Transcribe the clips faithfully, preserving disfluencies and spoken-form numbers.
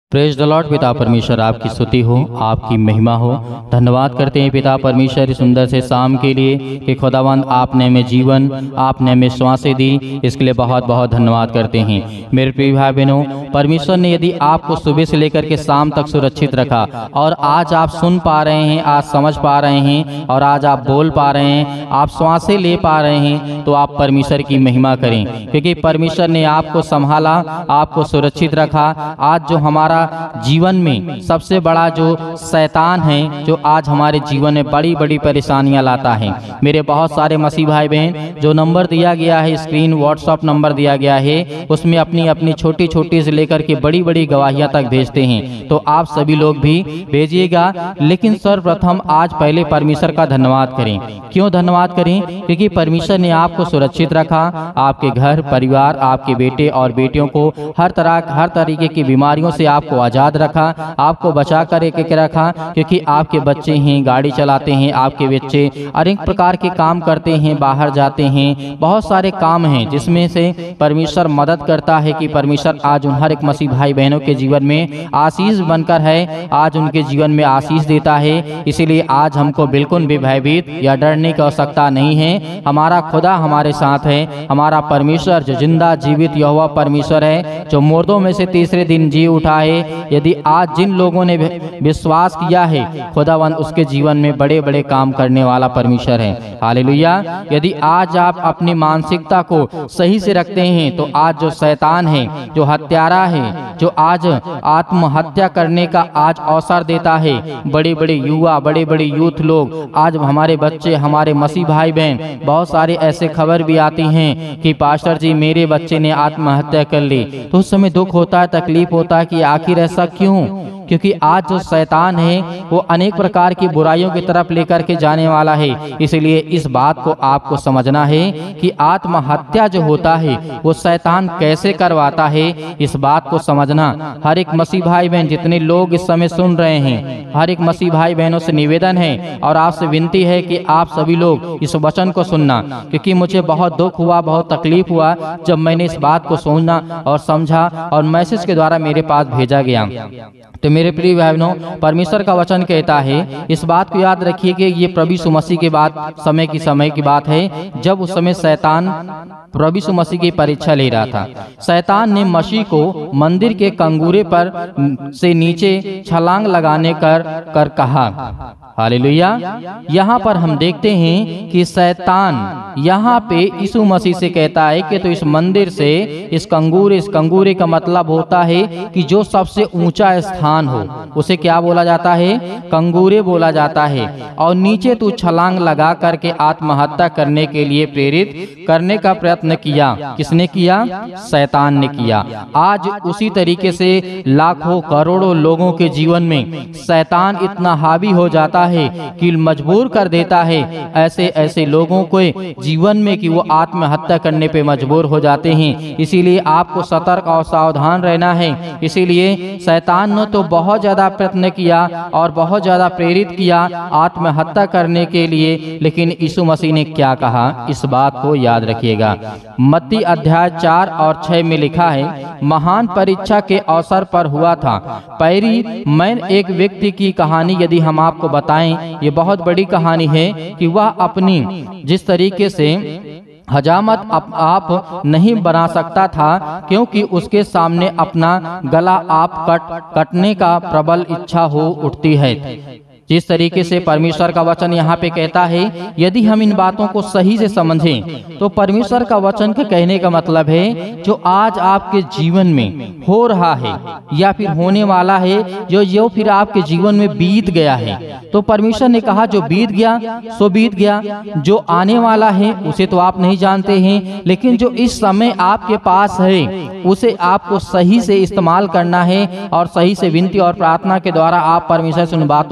Praise the Lord. पिता परमेश्वर आपकी स्तुति हो, आपकी महिमा हो। धन्यवाद करते हैं पिता परमेश्वर इस सुंदर से शाम के लिए कि खुदावंद आपने हमें जीवन, आपने हमें श्वासें दी, इसके लिए बहुत बहुत धन्यवाद करते हैं। मेरे प्रिय भाई बहनों, परमेश्वर ने यदि आपको सुबह से लेकर के शाम तक सुरक्षित रखा और आज आप सुन पा रहे हैं, आज समझ पा रहे हैं और आज आप बोल पा रहे हैं, आप श्वासें ले पा रहे हैं, तो आप परमेश्वर की महिमा करें, क्योंकि परमेश्वर ने आपको संभाला, आपको सुरक्षित रखा। आज जो हमारा जीवन में सबसे बड़ा जो शैतान है, जो आज हमारे जीवन में बड़ी बड़ी परेशानियां लाता है, मेरे बहुत सारे मसीह भाई बहन, जो नंबर दिया गया है स्क्रीन, व्हाट्सएप नंबर दिया गया है, उसमें अपनी अपनी छोटी छोटी से लेकर के बड़ी बड़ी गवाहियां तक भेजते हैं। तो आप सभी लोग भी भेजिएगा, लेकिन सर्वप्रथम आज पहले परमेश्वर का धन्यवाद करें। क्यों धन्यवाद करें? क्योंकि परमेश्वर ने आपको सुरक्षित रखा, आपके घर परिवार, आपके बेटे और बेटियों को हर तरह हर तरीके की बीमारियों से आपको आजाद रखा, आपको बचा कर एक रखा, क्योंकि आपके बच्चे हैं, गाड़ी चलाते हैं, आपके बच्चे अनेक प्रकार के काम करते हैं, बाहर जाते हैं, बहुत सारे काम हैं जिसमें से परमेश्वर मदद करता है कि परमेश्वर आज उन हर एक मसीह भाई बहनों के जीवन में आशीष बनकर है, आज उनके जीवन में आशीष देता है। इसीलिए आज हमको बिल्कुल भी भयभीत या डरने की आवश्यकता नहीं है। हमारा खुदा हमारे साथ है, हमारा परमेश्वर जो जिंदा जीवित यहोवा परमेश्वर है, जो मुर्दों में से तीसरे दिन जी उठा है। यदि आज जिन लोगों ने विश्वास किया है, खुदावंद उसके जीवन में बड़े बड़े काम करने वाला परमेश्वर है। हालेलुया। यदि आज आप अपनी मानसिकता को सही से रखते हैं, तो आज जो शैतान है, जो हत्यारा है, जो आज आत्महत्या करने का आज अवसर देता है, बड़े बड़े युवा, बड़े बड़े यूथ लोग, आज हमारे बच्चे, हमारे मसीह भाई बहन, बहुत सारे ऐसे खबर भी आती हैं कि पास्टर जी मेरे बच्चे ने आत्महत्या कर ली। तो उस समय दुख होता है, तकलीफ होता है कि आखिर ऐसा क्यों? क्योंकि आज जो शैतान है वो अनेक प्रकार की बुराइयों की तरफ लेकर के जाने वाला है। इसलिए इस बात को आपको समझना है कि आत्महत्या जो होता है वो शैतान कैसे करवाता है, इस बात को समझना। हर एक मसीह भाई बहन, जितने लोग इस समय सुन रहे हैं, हर एक मसीह भाई बहनों से निवेदन है और आपसे विनती है कि आप सभी लोग इस वचन को सुनना, क्योंकि मुझे बहुत दुख हुआ, बहुत तकलीफ हुआ जब मैंने इस बात को सुना और समझा और मैसेज के द्वारा मेरे पास भेजा गया। तो मेरे प्रिय भाई बहनों, परमेश्वर का वचन कहता है, इस बात को याद रखिए कि ये प्रभु यीशु मसीह के बात समय की समय की बात है, जब उस समय शैतान प्रभु यीशु मसीह की परीक्षा ले रहा था। शैतान ने मसीह को मंदिर के कंगूरे पर से नीचे छलांग लगाने कर कर कहा। हालेलुया। यहाँ पर हम देखते हैं कि शैतान यहाँ पे यीशु मसीह से कहता है कि तो इस मंदिर से, इस कंगूरे, इस कंगूरे का मतलब होता है कि जो सबसे ऊंचा स्थान हो, उसे क्या बोला जाता है? कंगूरे बोला जाता है। और नीचे तू छलांग लगा करके आत्महत्या करने के लिए प्रेरित करने का प्रयत्न किया। किसने किया? शैतान ने किया। आज उसी तरीके से लाखों करोड़ों लोगों के जीवन में शैतान इतना हावी हो जाता है कि मजबूर कर देता है ऐसे ऐसे लोगों को जीवन में कि वो आत्महत्या करने पे मजबूर हो जाते हैं। इसीलिए आपको सतर्क और सावधान रहना है। इसीलिए शैतान ने तो बहुत ज्यादा प्रयत्न किया और बहुत ज्यादा प्रेरित किया आत्महत्या करने के लिए, लेकिन यीशु मसीह ने क्या कहा, इस बात को याद रखिएगा। मत्ती अध्याय चार और छह में लिखा है, महान परीक्षा के अवसर पर हुआ था। पहली मैं एक व्यक्ति की कहानी यदि हम आपको बताएं, ये बहुत बड़ी कहानी है कि वह अपनी जिस तरीके से हजामत आप, आप नहीं बना सकता था, क्योंकि उसके सामने अपना गला आप कट कटने का प्रबल इच्छा हो उठती है। जिस तरीके से परमेश्वर का वचन यहाँ पे कहता है, यदि हम इन बातों को सही से समझें, तो परमेश्वर का वचन के कहने का मतलब है जो आज आपके जीवन में हो रहा है या फिर होने वाला है, जो जो फिर आपके जीवन में बीत गया है, तो परमेश्वर ने कहा जो बीत गया सो बीत गया, जो आने वाला है उसे तो आप नहीं जानते हैं, लेकिन जो इस समय आपके पास है उसे आपको सही से इस्तेमाल करना है और सही से विनती और प्रार्थना के द्वारा आप परमेश्वर से उन बातों को कह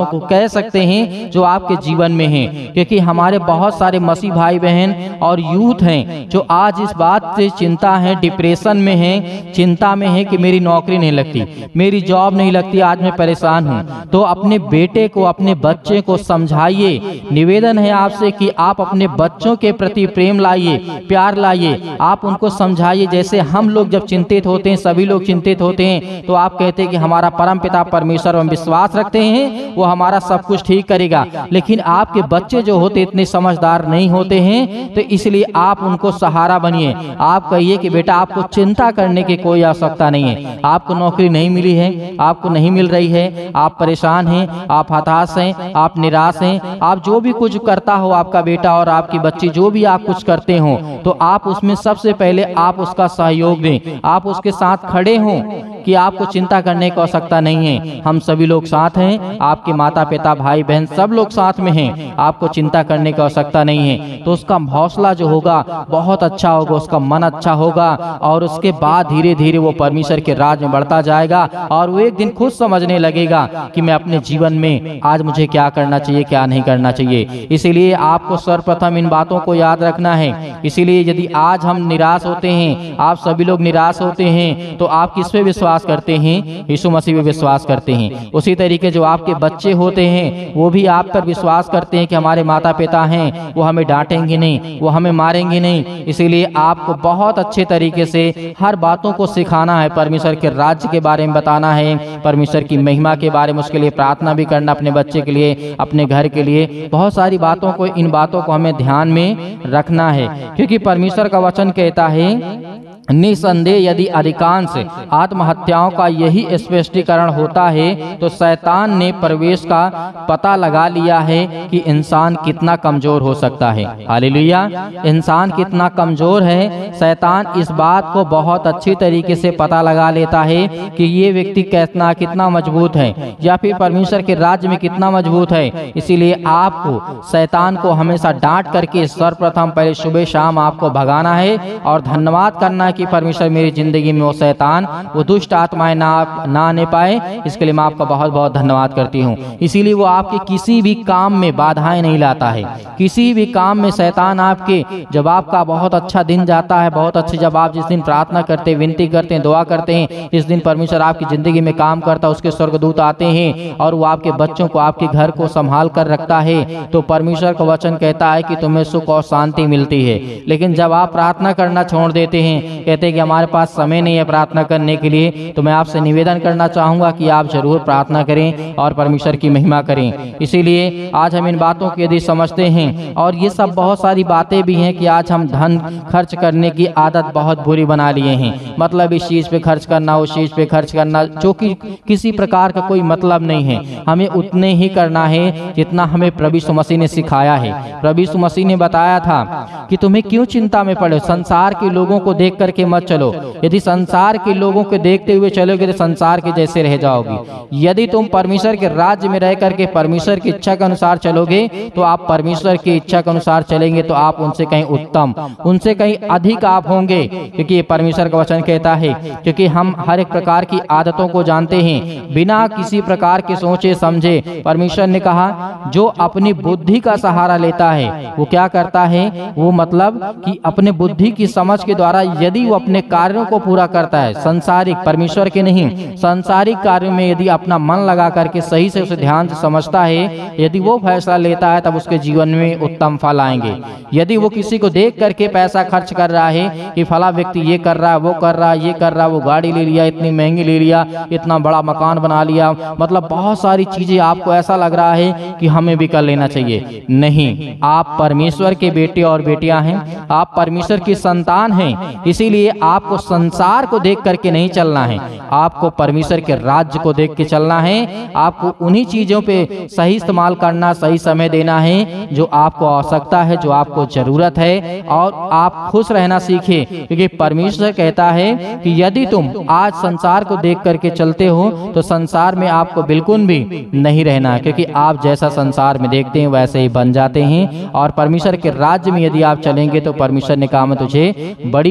सकते हैं जो आपके जीवन में हैं, क्योंकि हमारे बहुत सारे मसीह भाई बहन और यूथ हैं जो आज इस बात से चिंता है, डिप्रेशन में हैं, चिंता में है कि मेरी नौकरी नहीं लगती, मेरी जॉब नहीं लगती, आज मैं परेशान हूं। तो अपने बेटे को, अपने बच्चे को समझाइए। निवेदन है आपसे कि आप अपने बच्चों के प्रति प्रेम लाइए, प्यार लाइए, आप उनको समझाइए। जैसे हम लोग जब चिंतित होते हैं, सभी लोग चिंतित होते हैं, तो आप कहते हैं कि हमारा परम पिता परमेश्वर हम विश्वास रखते हैं, वो हमारा सब कुछ ठीक करेगा। लेकिन आपके बच्चे जो होते इतने समझदार नहीं होते हैं, तो इसलिए आप उनको सहारा बनिए। आप कहिए कि बेटा आपको चिंता करने की कोई आवश्यकता नहीं है, आपको नौकरी नहीं मिली है, आपको नहीं मिल रही है, आप परेशान हैं, आप हताश हैं, आप निराश हैं, आप जो भी कुछ करता हो आपका बेटा और आपकी बच्ची, जो भी आप कुछ करते हो, तो आप उसमें सबसे पहले आप उसका सहयोग दें, आप उसके साथ खड़े हों कि आपको चिंता करने की आवश्यकता नहीं है। हम सभी लोग साथ हैं, आपके माता पिता भाई बहन सब लोग साथ में हैं, आपको चिंता करने की आवश्यकता नहीं है। तो उसका हौसला जो होगा बहुत अच्छा होगा, उसका मन अच्छा होगा, और उसके बाद धीरे धीरे वो परमेश्वर के राज में बढ़ता जाएगा और वो एक दिन खुद समझने लगेगा कि मैं अपने जीवन में आज मुझे क्या करना चाहिए, क्या नहीं करना चाहिए। इसीलिए आपको सर्वप्रथम इन बातों को याद रखना है। इसीलिए यदि आज हम निराश होते हैं, आप सभी लोग निराश होते हैं, तो आप किस पे विश्वास करते हैं? यीशु मसीह पे विश्वास करते हैं। उसी तरीके जो आपके बच्चे होते हैं वो भी आप पर विश्वास करते हैं कि हमारे माता पिता हैं, वो हमें डांटेंगे नहीं, वो हमें मारेंगे नहीं। इसीलिए आपको बहुत अच्छे तरीके से हर बातों को सिखाना है, परमेश्वर के राज्य के बारे में बताना है, परमेश्वर की महिमा के बारे में उसके लिए प्रार्थना भी करना, अपने बच्चे के लिए, अपने घर के लिए। बहुत सारी बातों को, इन बातों को हमें ध्यान में रखना है, क्योंकि परमेश्वर का वचन कहता है निसंदेह यदि अधिकांश आत्महत्याओं का यही स्पष्टीकरण होता है तो शैतान ने प्रवेश का पता लगा लिया है कि इंसान कितना कमजोर हो सकता है। हालेलुया। इंसान कितना कमजोर है, शैतान इस बात को बहुत अच्छी तरीके से पता लगा लेता है कि ये व्यक्ति कितना कितना मजबूत है, या फिर परमेश्वर के राज्य में कितना मजबूत है। इसीलिए आपको शैतान को हमेशा डांट करके सर्वप्रथम पहले सुबह शाम आपको भगाना है और धन्यवाद करना है कि परमेश्वर मेरी जिंदगी में वो शैतान, वो दुष्ट आत्माएं ना ना आने पाए। इसके लिए मैं आपका बहुत बहुत धन्यवाद करती हूँ। इसीलिए वो आपके किसी भी काम में बाधाएं नहीं लाता है। किसी भी काम में शैतान आपके, जब आपका बहुत अच्छा दिन जाता है, बहुत अच्छे, जब आप जिस दिन प्रार्थना करते हैं, विनती करते हैं, दुआ करते हैं, जिस दिन परमेश्वर आपकी जिंदगी में काम करता है, उसके स्वर्गदूत आते हैं और वो आपके बच्चों को, आपके घर को संभाल कर रखता है। तो परमेश्वर का वचन कहता है कि तुम्हें सुख और शांति मिलती है। लेकिन जब आप प्रार्थना करना छोड़ देते हैं, कहते हैं कि हमारे पास समय नहीं है प्रार्थना करने के लिए, तो मैं आपसे निवेदन करना चाहूंगा कि आप जरूर प्रार्थना करें और परमेश्वर की महिमा करें। इसीलिए आज हम इन बातों को यदि समझते हैं, और ये सब बहुत सारी बातें भी हैं कि आज हम धन खर्च करने की आदत बहुत बुरी बना लिए हैं। मतलब इस चीज पे खर्च करना, उस चीज पे खर्च करना, जो कि किसी प्रकार का कोई मतलब नहीं है। हमें उतने ही करना है जितना हमें प्रभु यीशु मसीह ने सिखाया है। प्रभु यीशु मसीह ने बताया था कि तुम्हें क्यों चिंता में पड़े, संसार के लोगों को देख करके मत चलो। यदि संसार के लोगों को देखते हुए चलोगे तो संसार के जैसे रह जाओगे। यदि तुम परमेश्वर के राज्य में रह करके परमेश्वर की इच्छा के अनुसार चलोगे तो आप परमेश्वर की इच्छा के अनुसार चलेंगे, तो आप उनसे कहीं उत्तम, उनसे कहीं अधिक आप होंगे। क्योंकि ये परमेश्वर का वचन कहता है, क्योंकि हम हर एक प्रकार की आदतों को जानते हैं बिना किसी प्रकार के सोचे समझे। परमेश्वर ने कहा जो अपनी बुद्धि का सहारा लेता है वो क्या करता है, वो मतलब कि अपने बुद्धि की समझ के द्वारा यदि वो अपने कार्यों को पूरा करता है, संसारिक, परमेश्वर के नहीं, संसारिक कार्यों में यदि अपना मन लगा करके सही से उसे ध्यान से समझता है, यदि वो फैसला लेता है, तब उसके जीवन में उत्तम फल आएंगे। यदि वो किसी को देख करके पैसा खर्च कर रहा है कि फला व्यक्ति ये कर रहा है, वो कर रहा है, ये कर रहा है, वो गाड़ी ले लिया, इतनी महंगी ले लिया, इतना बड़ा मकान बना लिया, मतलब बहुत सारी चीजें, आपको ऐसा लग रहा है कि हमें भी कर लेना चाहिए। नहीं, आप परमेश्वर के बेटे और बेटियां हैं, आप परमेश्वर की संतान हैं। इसीलिए आपको संसार को देख करके नहीं चलना है, आपको परमेश्वर के राज्य को देख के चलना है। आपको उन्हीं चीजों पे सही इस्तेमाल करना, सही समय देना है जो आपको आवश्यकता है, जो आपको जरूरत है, और आप खुश रहना सीखे। क्योंकि परमेश्वर कहता है कि यदि तुम आज संसार को देख करके चलते हो तो संसार में आपको बिल्कुल भी नहीं रहना है, क्योंकि आप जैसा संसार में देखते हैं वैसे ही बन जाते हैं। और परमेश्वर के राज्य में यदि आप चलेंगे तो परमेश्वर ने कहा मैं तुझे बड़ी ऊंचाइयों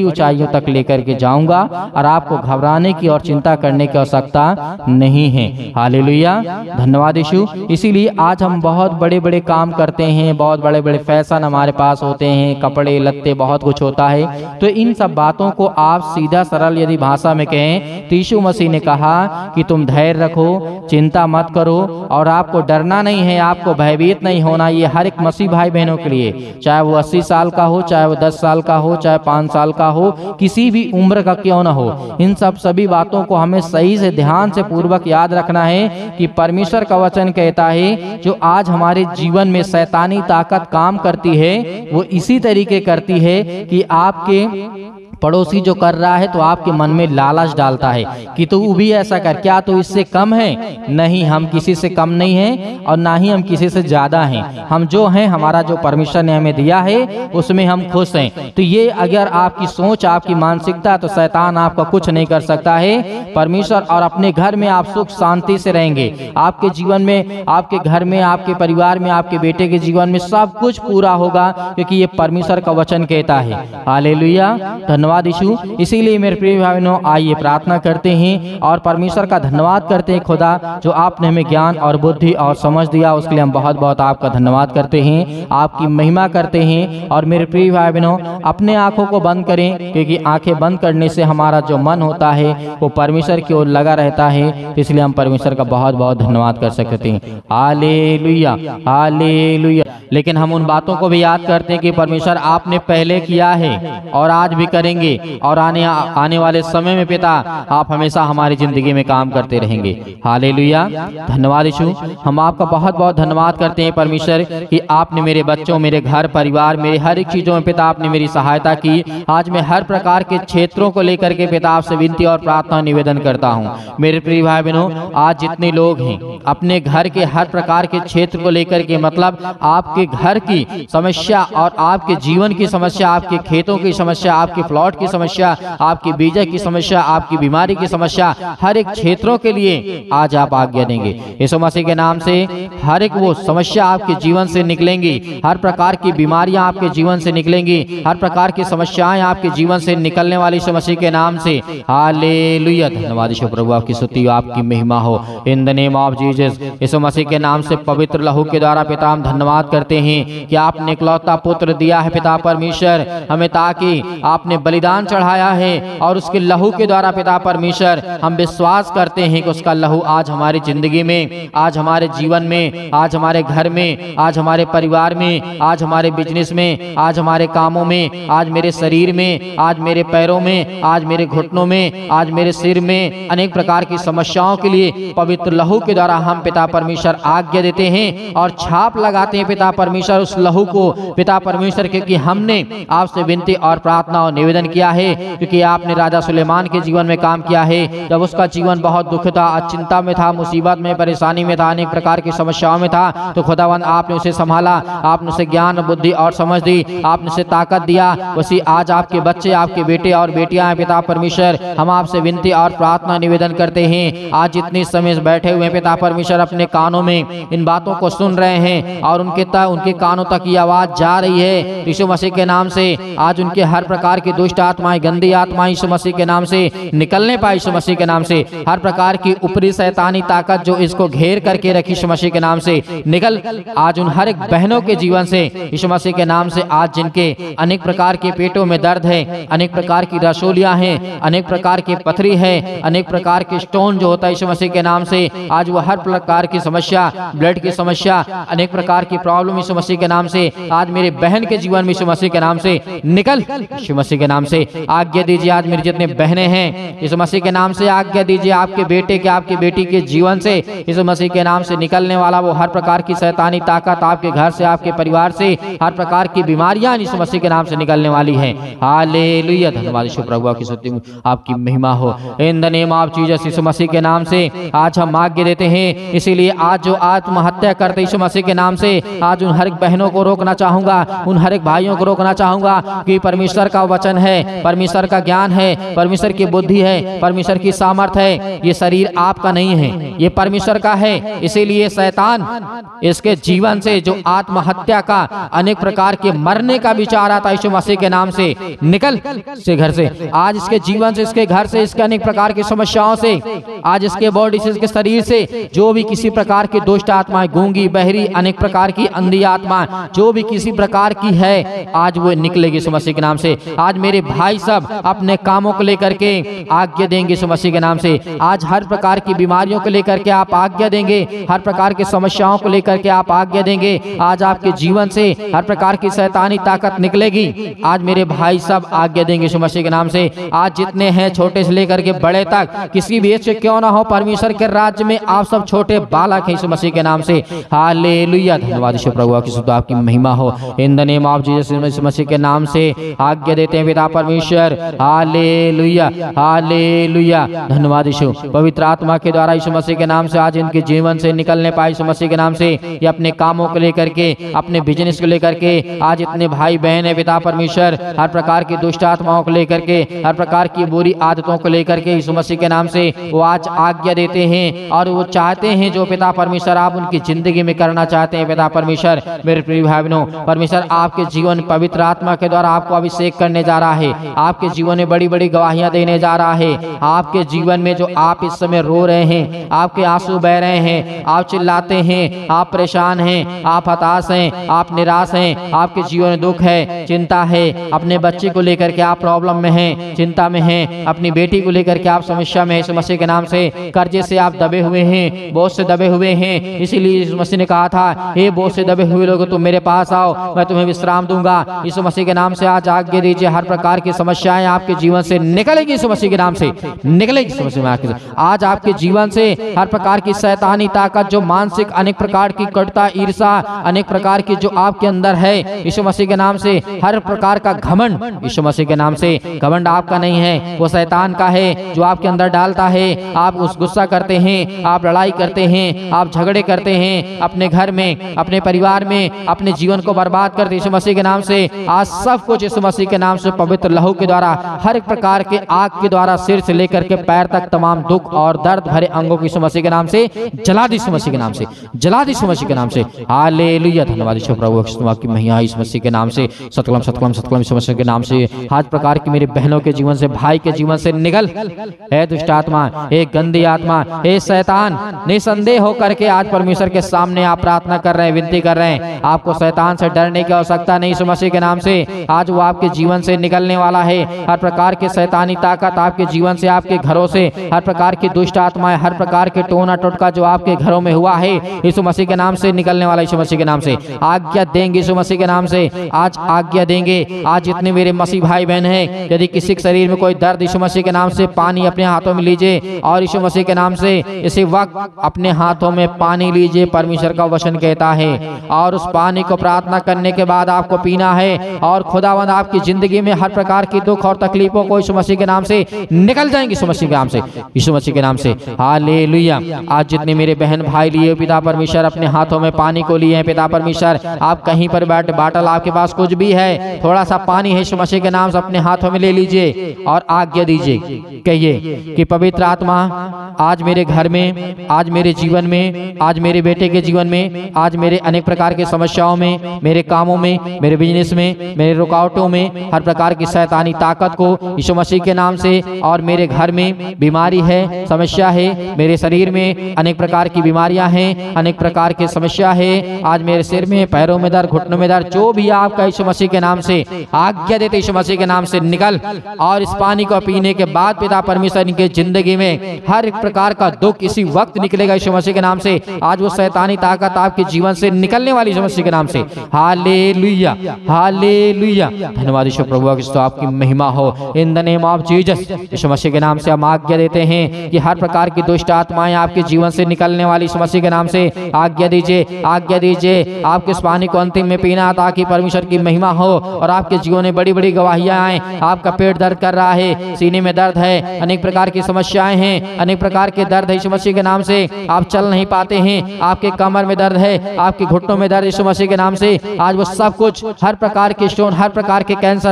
तक लेकर के जाऊंगा और आपको घबराने की और चिंता करने की आवश्यकता नहीं है। हालेलुया, धन्यवाद यीशु। इसीलिए आज हम बहुत बड़े बड़े काम करते हैं, बहुत बड़े बड़े फैशन हमारे पास होते हैं, कपड़े लत्ते बहुत कुछ होता है। तो इन सब बातों को आप सीधा सरल यदि भाषा में कहें तो यीशु मसीह ने कहा कि तुम धैर्य रखो, चिंता मत करो और आपको डरना नहीं है, आपको भयभीत नहीं होना। ये हर एक मसीह भाई बहनों के लिए, चाहे वो अस्सी साल का हो, चाहे वो दस साल का हो, चाहे पाँच साल का हो, किसी भी उम्र का क्यों ना हो, इन सब सभी बातों को हमें सही से ध्यान से पूर्वक याद रखना है कि परमेश्वर का वचन कहता है जो आज हमारे जीवन में शैतानी ताकत काम करती है वो इसी तरीके करती है कि आपके पड़ोसी जो कर रहा है तो आपके मन में लालच डालता है कि तू भी ऐसा कर, क्या तो इससे कम है? नहीं, हम किसी से कम नहीं हैं और ना ही हम किसी से ज्यादा हैं। हम जो हैं, हमारा जो परमेश्वर ने हमें दिया है उसमें हम खुश हैं। तो ये अगर आपकी सोच, आपकी मानसिकता, तो शैतान आपका कुछ नहीं कर सकता है। परमेश्वर और अपने घर में आप सुख शांति से रहेंगे। आपके जीवन में, आपके घर में, आपके परिवार में, आपके बेटे के जीवन में सब कुछ पूरा होगा, क्योंकि ये परमेश्वर का वचन कहता है। हालेलुया, धन्यवाद यीशु। इसीलिए मेरे प्रिय भाई बहनों, आइए प्रार्थना करते हैं और परमेश्वर का धन्यवाद करते हैं। खुदा, जो आपने हमें ज्ञान और बुद्धि और समझ दिया, उसके लिए हम बहुत बहुत आपका धन्यवाद करते हैं, आपकी महिमा करते हैं। और मेरे प्रिय भाई बहनों, अपने आंखों को बंद करें, क्योंकि आंखें बंद करने से हमारा जो मन होता है वो परमेश्वर की ओर लगा रहता है। इसलिए हम परमेश्वर का बहुत बहुत धन्यवाद कर सकते हैं। Hallelujah, hallelujah. लेकिन हम उन बातों को भी याद करते हैं कि परमेश्वर आपने पहले किया है और आज भी करेंगे और आने आने वाले समय में पिता आप हमेशा हमारी जिंदगी में काम करते रहेंगे। हालेलुया, धन्यवाद यीशु। हम आपका बहुत बहुत धन्यवाद करते हैं परमेश्वर कि आपने मेरे बच्चों, मेरे घर परिवार, मेरे हर एक चीजों में पिता आपने मेरी सहायता की। आज मैं हर प्रकार के क्षेत्रों को लेकर के पिता आपसे विनती और प्रार्थना निवेदन करता हूँ। मेरे प्रिय भाई बहनों, आज जितने लोग हैं अपने घर के हर प्रकार के क्षेत्र को लेकर के, मतलब आपके घर की समस्या और आपके जीवन की समस्या, आपके खेतों की समस्या, आपके प्लॉट की समस्या, आपकी बीजा की समस्या, आपकी बीमारी की समस्या, हर एक क्षेत्रों के लिए आज आप आज्ञा देंगे। यीशु मसीह के नाम से हर एक वो समस्या आपके जीवन से निकलेंगी, हर प्रकार की बीमारियां आपके जीवन से निकलेंगी, हर प्रकार की समस्याएं आपके जीवन से निकलने वाली यीशु मसीह के नाम से। हालेलुया, धन्यवाद यीशु प्रभु, आपकी स्तुति, आपकी महिमा हो in the name of Jesus. Yeshu Masih के नाम से पवित्र लहू के द्वारा पिता हम धन्यवाद करते हैं कि आपने इकलौता पुत्र दिया है पिता परमेश्वर हमें, ताकि आपने बलिदान चढ़ाया है और उसके लहू के द्वारा पिता परमेश्वर हम विश्वास करते हैं कि उसका लहू आज हमारी जिंदगी में, आज हमारे जीवन में, आज हमारे घर में, आज हमारे परिवार में, आज हमारे बिजनेस में, आज हमारे कामों में, आज मेरे शरीर में, आज मेरे पैरों में, आज मेरे घुटनों में, आज मेरे सिर में, अनेक प्रकार की समस्याओं के लिए पवित्र लहू के द्वारा हम पिता परमेश्वर आज्ञा देते हैं और छाप लगाते हैं पिता परमेश्वर उस लहू को पिता परमेश्वर, क्योंकि हमने आपसे विनती और प्रार्थना और निवेदन किया है, क्योंकि आपने राजा सुलेमान के जीवन में काम किया है। जब उसका जीवन बहुत दुख था, चिंता में था, मुसीबत में, परेशानी में था, अनेक प्रकार की समस्याओं में था, तो खुदावंद आपने उसे संभाला, आपने उसे ज्ञान बुद्धि और समझ दी, आपने उसे ताकत दिया। उसी आज आपके बच्चे, आपके बेटे और बेटियां पिता परमेश्वर, हम आपसे विनती और प्रार्थना निवेदन करते हैं। आज जितने समय बैठे हुए पिता परमेश्वर अपने कानों में इन बातों को सुन रहे हैं और उनके तक उनके कानों तक ये आवाज जा रही है, यीशु मसीह के नाम से आज उनके हर प्रकार की दुष्ट आत्माएं, गंदी आत्माएं यीशु मसीह के नाम से निकलने पाए। यीशु मसीह के नाम से हर प्रकार की ऊपरी शैतानी ताकत जो इसको घेर करके रखी, यीशु मसीह के नाम से निकल आज उन हर एक बहनों के जीवन से यीशु मसीह के नाम से। आज जिनके अनेक प्रकार के पेटों में दर्द है, अनेक प्रकार की रसोलियां हैं, अनेक प्रकार के पथरी है, अनेक प्रकार के स्टोन जो होता है, यीशु मसीह के नाम से आज वो हर प्रकार की समस्या, ब्लड की समस्या, अनेक प्रकार की प्रॉब्लम यीशु मसीह के नाम से आज मेरे बहन के जीवन में यीशु मसीह के नाम से निकल, यीशु मसीह के नाम से आज्ञा दीजिए। आज मेरी जितने बहनें हैं यीशु मसीह के नाम से आज्ञा दीजिए, आपके बेटे के, आपकी बेटी के जीवन से यीशु मसीह के नाम से निकलने वाला वो हर प्रकार की शैतानी ताकत आपके घर से, आपके परिवार से, हर प्रकार की बीमारियां यीशु मसीह के नाम से निकलने वाली है। हालेलुया, धन्यवाद यीशु प्रभु, आपकी स्तुति, आपकी महिमा हो in the name of Jesus. Yeshu Masih के नाम से आज हम आज्ञा देते हैं। इसीलिए आज जो आत्महत्या करते यीशु मसीह के नाम से, आज उन हर एक बहनों को रोकना चाहूंगा, उन हर एक भाइयों को रोकना चाहूंगा कि परमेश्वर का वचन है है, परमेश्वर का ज्ञान है, परमेश्वर की बुद्धि है, परमेश्वर की सामर्थ्य है। ये शरीर आपका नहीं है, ये परमेश्वर का है। इसीलिए शैतान इसके जीवन से जो आत्महत्या का, अनेक प्रकार के मरने का विचार आता है, यीशु मसीह के नाम से निकल से घर से। आज इसके जीवन से, इसके घर से, इसके अनेक प्रकार की समस्याओं से, आज इसके बॉडी से, इसके शरीर से जो भी किसी प्रकार की दुष्ट आत्माएं, गूंगी, बहरी, अनेक प्रकार की अंधी आत्मा जो भी किसी प्रकार की है, आज वो निकलेगी यीशु मसीह के नाम से। आज मेरे भाई सब अपने कामों को लेकर के आज्ञा देंगे यीशु मसीह के नाम से। आज हर प्रकार की बीमारियों को लेकर के आप आज्ञा देंगे, हर प्रकार की समस्याओं को लेकर के आप आज्ञा देंगे। आज आपके जीवन से हर प्रकार की शैतानी ताकत निकलेगी। आज मेरे भाई सब आज्ञा देंगे यीशु मसीह के नाम से। आज जितने हैं, छोटे से लेकर के बड़े तक, किसी भी एज से क्यों ना हो, परमेश्वर के राज्य में आप सब छोटे बालक हैं यीशु मसीह के नाम से। हालेलुया, धन्यवाद यीशु प्रभु, आपकी स्तुति, आपकी महिमा हो। In the name of Jesus Yeshu Masih के नाम से आज्ञा देते हैं पिता परमेश्वर। हालेलुया, हालेलुया, धन्यवाद यीशु। पवित्र आत्मा के द्वारा यीशु मसीह के नाम से आज इनके जीवन से निकलने पाए यीशु मसीह के नाम से। ये अपने कामों को लेकर के, अपने बिजनेस को लेकर के, आज इतने भाई बहन है पिता परमेश्वर, हर प्रकार की दुष्ट आत्माओं को लेकर के, हर प्रकार की बुरी आदतों को लेकर के यीशु मसीह के नाम से वो आज आज्ञा देते हैं। और वो चाहते हैं जो पिता परमेश्वर आप उनकी जिंदगी में करना चाहते हैं पिता परमेश्वर। मेरे प्रिय भाई बहनों, परमेश्वर आपके जीवन पवित्र आत्मा के द्वारा आपको अभिषेक करने जा रहा है। आपके जीवन में बड़ी बड़ी गवाहियां देने जा रहा है। आपके जीवन में जो आप इस समय रो रहे हैं, आपके आंसू बह रहे हैं, आप चिल्लाते हैं, आप परेशान हैं, आप हताश हैं, आप निराश हैं, आपके जीवन में दुख है, चिंता है, अपने बच्चे को लेकर के आप प्रॉब्लम में हैं, चिंता में हैं, अपनी बेटी को लेकर के आप समस्या में हैं यीशु मसीह के नाम से। कर्जे से आप दबे हुए हैं, बोझ से दबे हुए हैं, इसीलिए यीशु मसीह ने कहा था, हे बोझ से दबे हुए लोग तुम मेरे पास आओ, मैं तुम्हें विश्राम दूंगा। यीशु मसीह के नाम से आज आज्ञा दीजिए, हर प्रकार की समस्याएं आपके जीवन से निकलेगी यीशु मसीह के नाम से, निकलेगी यीशु मसीह के। आज आपके जीवन से हर प्रकार की शैतानी ताकत, जो मानसिक अनेक प्रकार की कटुता, ईर्षा, अनेक प्रकार की जो आपके अंदर है यीशु मसीह के नाम से, हर प्रकार का घमंड यीशु मसीह के नाम से, घमंड आपका नहीं है, वो शैतान का है जो आपके अंदर डालता है। आप उस गुस्सा करते हैं, आप लड़ाई करते हैं, आप झगड़े करते हैं अपने घर में, अपने परिवार में, अपने जीवन को बर्बाद करते यीशु मसीह के नाम से। आज सब कुछ यीशु मसीह के नाम से पवित्र लहू के द्वारा, हर एक प्रकार के आग के द्वारा, सिर से लेकर के पैर तक तमाम दुख और दर्द भरे अंगों को यीशु मसीह के नाम से जला दी, यीशु मसीह के नाम से जला दी, यीशु मसीह के नाम से। हालेलुया, धन्यवाद यीशु प्रभु, आपकी महिमा यीशु मसीह के नाम से। सतकलम सतकलम सतकलम यीशु मसीह के नाम से। हर प्रकार की मेरी बहनों के जीवन से, भाई के जीवन से निकल, है दुष्ट आत्मा, एक गंदी आत्मा, हे शैतान, निसंदेह होकर के आज परमेश्वर के सामने आप प्रार्थना कर रहे हैं, विनती कर रहे हैं। आपको शैतान से डरने की आवश्यकता नहीं यीशु मसीह के नाम से। आज वो आपके जीवन से निकलने वाला है। हर प्रकार के शैतानी ताकत आपके जीवन से, आपके घरों से, हर प्रकार की दुष्ट आत्माएं, हर प्रकार के टोना टोटका जो आपके घरों में हुआ है यीशु मसीह के नाम से निकलने वाला यीशु मसीह के नाम से। आज्ञा देंगे यीशु मसीह के नाम से, आज आज्ञा देंगे। आज जितने मेरे मसीह भाई बहन हैं, यदि किसी के शरीर में कोई दर्द, यीशु मसीह के नाम से पानी अपने हाथों में लीजिए और यीशु मसीह के नाम से इसी वक्त अपने हाथों में पानी लीजिए। परमेश्वर का वचन कहता है, और उस पानी को प्रार्थना करने के बाद आपको पीना है, और खुदावंद आपकी जिंदगी में हर प्रकार की दुख और तकलीफों को यीशु मसीह के नाम से निकल जाएंगे यीशु मसीह के नाम से, यीशु मसीह के नाम से। हालेलुया। आज जितने मेरे बहन भाई लिए पिता परमेश्वर अपने हाथों में पानी को लिए हैं पिता परमेश्वर, आप कहीं पर बैठ, बाटल आपके पास कुछ भी है, थोड़ा सा पानी है यीशु मसीह के नाम से अपने हाथों में ले लीजिए और आज्ञा दीजिए। कहिए कि पवित्र आत्मा आज मेरे घर में, आज मेरे जीवन में, आज मेरे बेटे के जीवन में, आज मेरे अनेक प्रकार की समस्याओं में, मेरे कामों में, मेरे बिजनेस में, मेरे रुकावटों में, हर प्रकार की शैतानी ताकत को यीशु मसीह के नाम से, और मेरे घर में बीमारी है, समस्या है, मेरे शरीर में अनेक प्रकार की बीमारियां हैं, अनेक प्रकार की समस्या है, आज मेरे सिर में, पैरों में दर्द, घुटनों में दर्द, जो भी आपका यीशु मसीह के नाम से आज्ञा देते यीशु मसीह के नाम से निकल। और इस पानी को पीने के बाद पिता परमेश्वर इनके जिंदगी में हर एक प्रकार का दुख इसी वक्त निकलेगा यीशु मसीह के नाम से। आज वो शैतानी ताकत आपके जीवन से निकलने वाली यीशु मसीह के नाम से। हालेलुया, हालेलुया, धन्यवाद यीशु प्रभु, तो आपकी महिमा हो। In the name of Jesus Yeshu Masih के नाम से हम आज्ञा देते हैं कि हर प्रकार की दुष्ट आत्माएं आपके जीवन से निकलने वाली यीशु मसीह के नाम से आज्ञा दीजिए, आज्ञा दीजिए। आपके इस पानी को अंतिम में पीना ताकि परमेश्वर की महिमा हो और आपके जीवन में बड़ी बड़ी गवाहियां आए। आपका पेट दर्द कर रहा है, सीने में दर्द है, अनेक प्रकार की समस्याएं हैं, अनेक प्रकार के दर्द है यीशु मसीह के नाम से, आप चल नहीं पाते हैं, आपके कमर में दर्द है, आपके घुटनों में दर्द यीशु मसीह के नाम से, आज वो सब कुछ, हर प्रकार के स्टोन, हर प्रकार के कैंसर, बड़े बड़े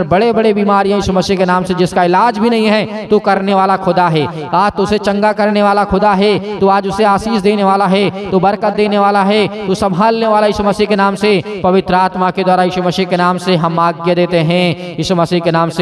बड़े बीमारियां यीशु मसीह के नाम से, जिसका इलाज भी नहीं है, तू करने वाला खुदा है। आज तो उसे चंगा करने वाला खुदा है, तू आज उसे आशीष देने वाला है, तू बरकत देने वाला है, तू संभालने वाला यीशु मसीह के नाम से। पवित्र आत्मा के द्वारा यीशु मसीह के नाम से हम आज्ञा देते हैं, यीशु मसीह के नाम से,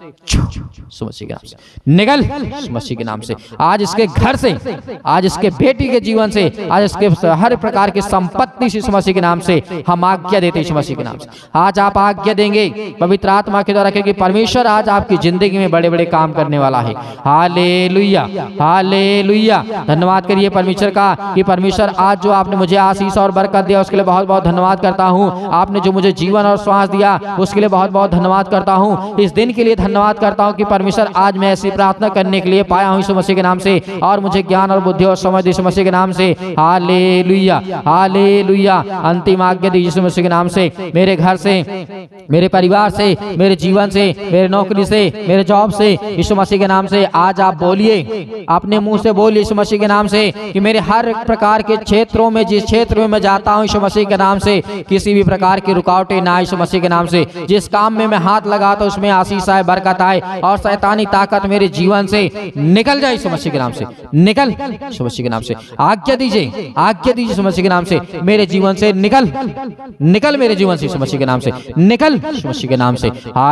यीशु मसीह के नाम से निकल, यीशु मसीह के नाम से। आज इसके घर से, आज इसके बेटी के जीवन से, आज इसके हर प्रकार की संपत्ति यीशु मसीह के नाम से हम आज्ञा देते हैं, यीशु मसीह के नाम से। आज आप आज्ञा देंगे पवित्र आत्मा के द्वारा, क्योंकि परमेश्वर आज आपकी जिंदगी में बड़े बड़े काम करने वाला है। Hallelujah, hallelujah. धन्यवाद करिए परमेश्वर का कि परमेश्वर आज जो आपने मुझे आशीष और बरकत दिया उसके लिए बहुत बहुत धन्यवाद करता हूँ। आपने जो मुझे जीवन और श्वास दिया उसके लिए बहुत बहुत धन्यवाद करता हूँ। इस दिन के लिए धन्यवाद करता हूँ कि परमेश्वर आज मैं ऐसी प्रार्थना करने के लिए पाया हूँ यीशु मसीह के नाम से, और मुझे ज्ञान और बुद्धि और समझ यीशु मसीह के नाम से। Hallelujah, hallelujah. अंतिम आज्ञा दी यीशु मसीह के नाम से, मेरे घर से, मेरे परिवार से, मेरे जीवन से, मेरे नौकरी से, मेरे जॉब से, यीशु मसीह के नाम से। आज आप बोलिए, अपने मुंह से बोलिए यीशु मसीह के नाम से कि मेरे हर प्रकार के क्षेत्रों में, जिस क्षेत्र में मैं जाता हूँ यीशु मसीह के नाम से, किसी भी प्रकार की रुकावटें ना यीशु मसीह के नाम से। जिस काम में मैं हाथ लगाता हूँ उसमें आशीष आए, बरकत आए, और शैतानी ताकत मेरे जीवन से निकल जाए यीशु मसीह के नाम से। निकल यीशु मसीह के नाम से। आज्ञा दीजिए, आज्ञा दीजिए यीशु मसीह के नाम से, मेरे जीवन से निकल, निकल मेरे जीवन से यीशु मसीह के नाम से, निकल यीशु मसीह के नाम से।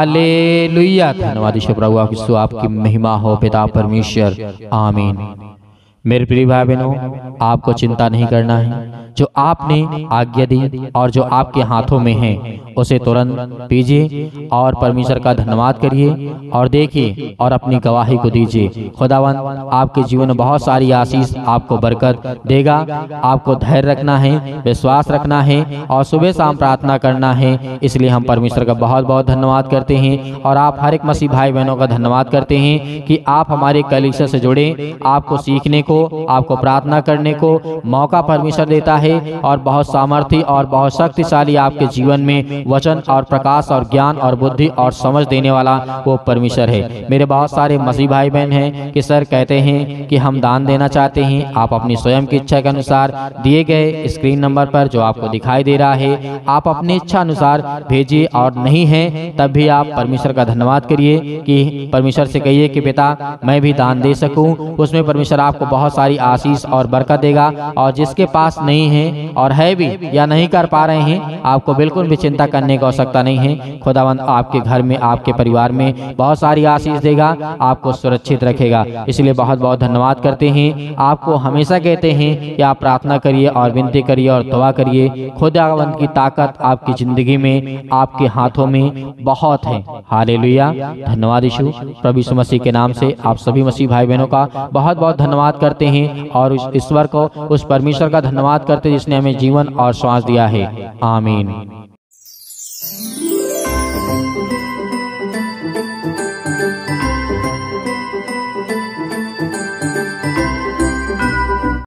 हालेलुया। धन्यवाद ईश्वर प्रभु, आपकी आपकी महिमा हो पिता परमेश्वर, आमीन। मेरे प्रिय भाई बहनों, आपको चिंता नहीं करना है। जो आपने आज्ञा दी और जो आपके हाथों में है उसे तुरंत पीजिए और परमेश्वर का धन्यवाद करिए और देखिए और अपनी गवाही को दीजिए। खुदावंद आपके जीवन में बहुत सारी आशीष, आपको बरकत देगा। आपको धैर्य रखना है, विश्वास रखना है और सुबह शाम प्रार्थना करना है। इसलिए हम परमेश्वर का बहुत बहुत धन्यवाद करते हैं और आप हर एक मसीह भाई बहनों का धन्यवाद करते हैं कि आप हमारे कलीसिया से जुड़े। आपको सीखने को, आपको प्रार्थना करने को मौका परमेश्वर देता है और बहुत सामर्थ्य और बहुत शक्तिशाली आपके जीवन में वचन और प्रकाश और ज्ञान और बुद्धि और समझ देने वाला वो परमेश्वर है। मेरे बहुत सारे मसीह भाई बहन हैं कि सर कहते हैं कि हम दान देना चाहते हैं। आप अपनी स्वयं की इच्छा के अनुसार दिए गए स्क्रीन नंबर पर जो आपको दिखाई दे रहा है, आप अपनी इच्छा अनुसार भेजिए और नहीं है तब भी आप परमेश्वर का धन्यवाद करिए कि परमेश्वर से कहिए कि पिता मैं भी दान दे सकूं। उसमें परमेश्वर आपको बहुत सारी आशीष और बरकत देगा। और जिसके पास नहीं है और है भी या नहीं कर पा रहे हैं, आपको बिल्कुल भी चिंता करने की आवश्यकता नहीं है। खुदावंद आपके घर में, आपके परिवार में बहुत सारी आशीष देगा, आपको सुरक्षित रखेगा। इसलिए बहुत बहुत धन्यवाद करते हैं। आपको हमेशा कहते हैं कि आप प्रार्थना करिए और विनती करिए और दुआ करिए। खुदावंद की ताकत आपकी जिंदगी में, आपके हाथों में बहुत है। हालेलुया। धन्यवाद यीशु प्रभु यीशु मसीह के नाम से आप सभी मसीह भाई बहनों का बहुत बहुत धन्यवाद करते हैं और उस ईश्वर को, उस परमेश्वर का धन्यवाद करते जिसने हमें जीवन और श्वास दिया है। आमीन।